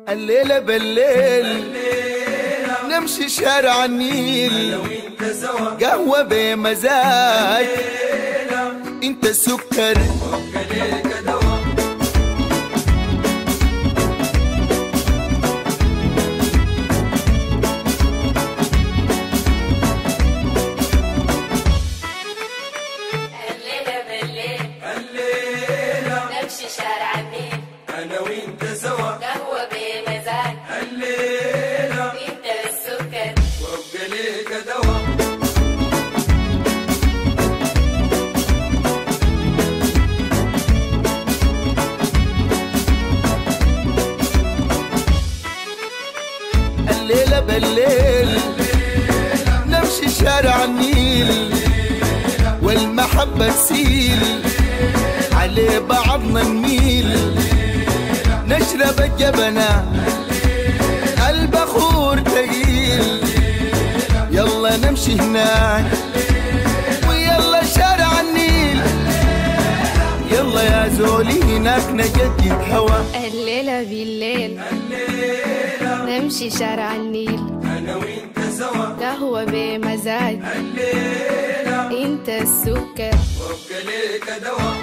الليلة بالليل نمشي شارع النيل، قهوة بمزاج انت السكر شارع النيل أنا وأنت سوا، قهوة بمزاج الليلة انت السكر وابقى ليك دوا. الليلة بالليل نمشي شارع النيل والمحبة تسيل على بعضنا نميل، نشرب الجبنة البخور تقيل، يلا نمشي هناك ويلا شارع النيل، يلا يا زولي هناك نجدد هوا. الليلة بالليل نمشي شارع النيل، أنا وأنت سوا، قهوة بمزاج الليلة انت السكر وابقى ليك دوا.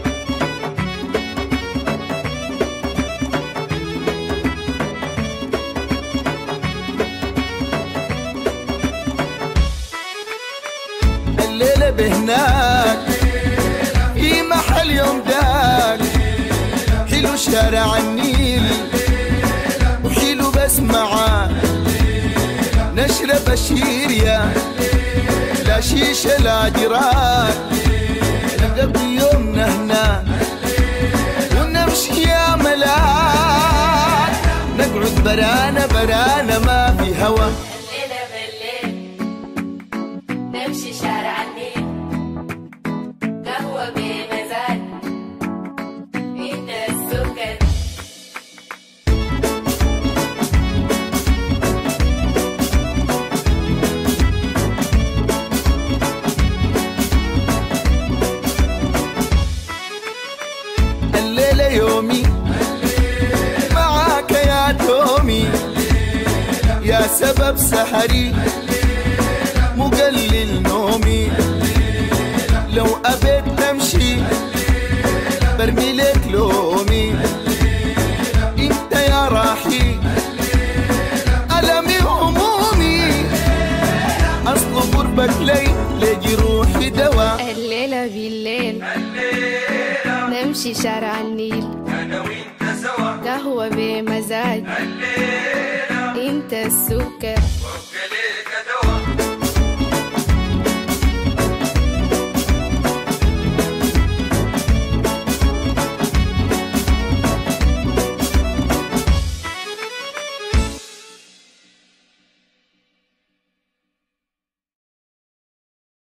الليلة بهناك في محل يوم داك، حلو شارع النيل وحلو بس معاه نشرب الشيريا، لا شيشة لا جراك، نقضي يومنا هناك ونمشي يا ملاك، نقعد برانا برانا ما في هوا. الليلة بالليل نمشي شارع النيل، قهوة بمزاج انت السكر. الليلة يومي معاك يا تومي، يا سبب سهري مقلل نومي، لو أبيت تمشي برمي لك لومي، انت يا راحي ألمي همومي، أصل قربك لي لجروحي دوا. الليلة بالليل نمشي شارع النيل، أنا وأنت سوا، قهوة بمزاج الليلة انت السكر